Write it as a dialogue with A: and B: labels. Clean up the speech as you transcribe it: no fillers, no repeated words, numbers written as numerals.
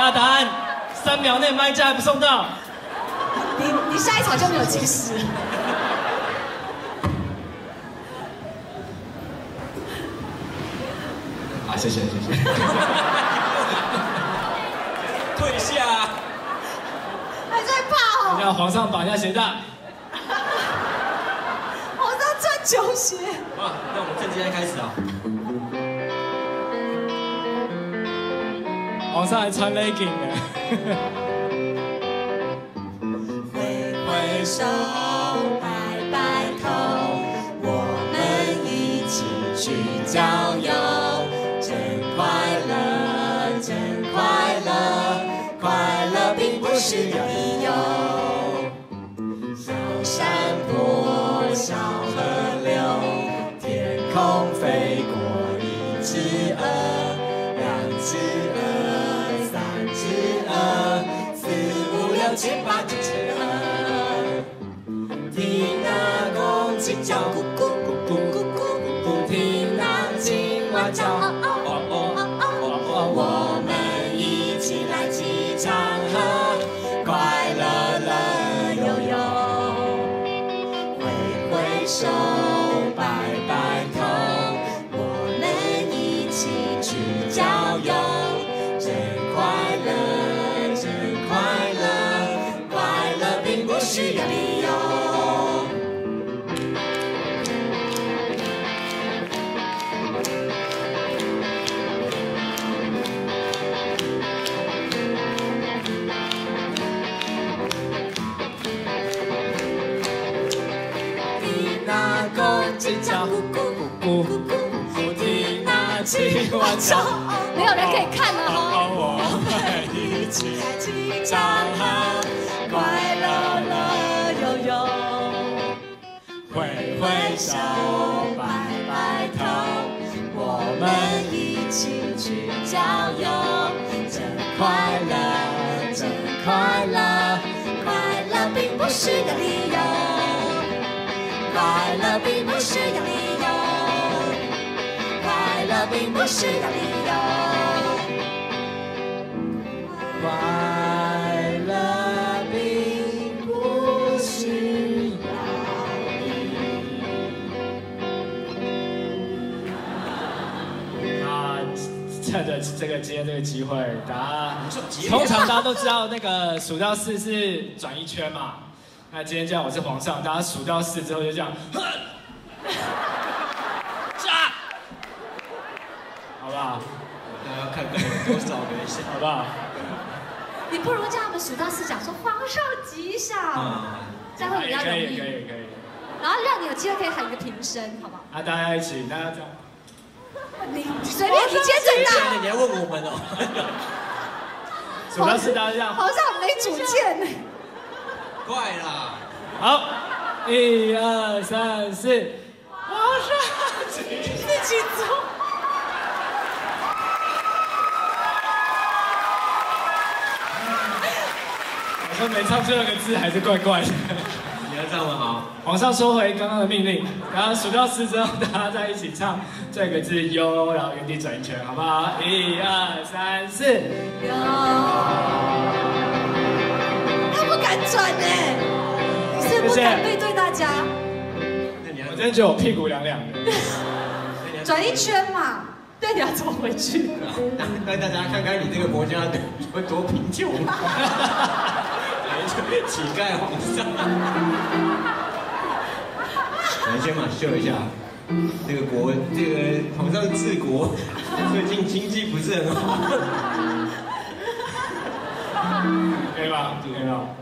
A: 大家答案，3秒内麦价还不送到。
B: 你下一场就没有计时。
A: 啊，谢谢。
C: 退下。
B: 还在怕哦。
A: 让皇上绑一下鞋带。
B: 皇上穿球鞋。
C: 好，那我们正今天开始啊。
A: 皇上还穿 legging 呢。
B: 挥挥手，摆摆头，我们一起去郊游，真快乐，真快乐，快乐并不是理由。小山坡，小河流，天空飞过1只鹅，2只鹅，3只鹅，4、5、6、7、8、9只鹅。听那公鸡叫咕咕咕咕咕咕咕咕，听那青蛙叫哦哦哦哦哦，我们一起来骑长河，快乐乐悠悠，挥挥手，摆摆头，我们一起去郊游，真快乐，真快乐，快乐并不需要理由。那公鸡叫咕咕咕咕咕咕，听那青蛙叫，没有人可以看了哦。我们一起来骑长河，快乐乐悠悠，挥挥手，摆摆头，我们一起去郊游，真快乐，真快乐，快乐并不是个理由。快乐并不是要理由，快乐并不是要理由，快乐并不需要理由。
A: 趁着今天这个机会，通常大家都知道那个数到4是转一圈嘛。那今天这样，我是皇上，大家数到4之后就这样，杀，好不好？
C: 大家看看有多少个人是，
A: 好不好？
B: 你不如叫他们数到4，讲说皇上吉祥，这样会比较容易。
A: 可以。
B: 然后让你有机会可以喊一个平声，好不好？
A: 啊，大家一起，大家这样。
B: 你随便，你今天最大。
C: 你要问我们哦。
A: 数到4，大家这样。
B: 皇上没主见呢。
C: 快啦！
A: 好，1、2、3、4，皇上自己做。好像没唱最后一个字，还是怪怪的。
C: 你要唱吗？好。
A: 皇上收回刚刚的命令，然后数到4之后，大家再一起唱最后一个字悠，然后原地转一圈，好不好？1、2、3、4，
B: 有。他不敢转呢，你是不敢背对大家。
A: 我真的觉得我屁股凉凉的。
B: 转一圈嘛，对，你要走回去。
C: 让大家看看你这个国家有多贫穷。乞丐皇上。来，先嘛秀一下，这个皇上治国最近经济不是很好。
A: 可以吧？可以吧？